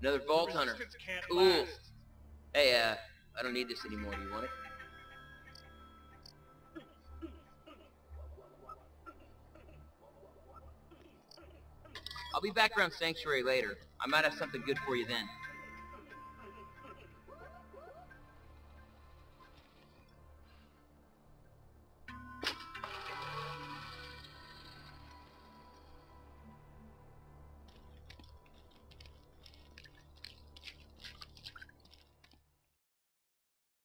Another Vault Hunter. Resistance can't Cool. last. Hey, I don't need this anymore. Do you want it? I'll be back around Sanctuary later. I might have something good for you then.